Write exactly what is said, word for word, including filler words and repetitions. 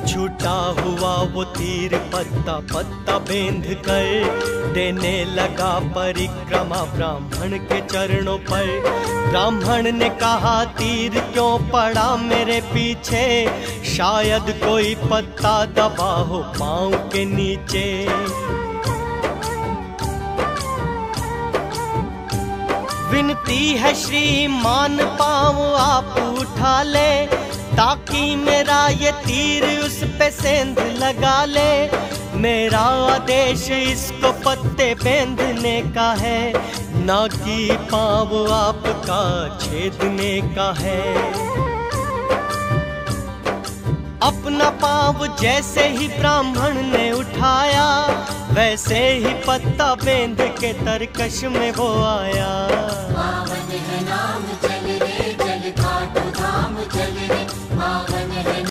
छूटा हुआ वो तीर पत्ता पत्ता बेंध कर देने लगा परिक्रमा ब्राह्मण के चरणों पर। ब्राह्मण ने कहा तीर क्यों पड़ा मेरे पीछे, शायद कोई पत्ता दबा हो पाँव के नीचे। विनती है श्रीमान पाँव आप उठा ले, ताकि मेरा ये तीर उस पे सेंध लगा ले। मेरा आदेश इसको पत्ते बेंधने का है, ना कि पाँव आपका छेदने का है। अपना पाँव जैसे ही ब्राह्मण ने उठाया, वैसे ही पत्ता बेंध के तरकश में वो आया। पावन है नाम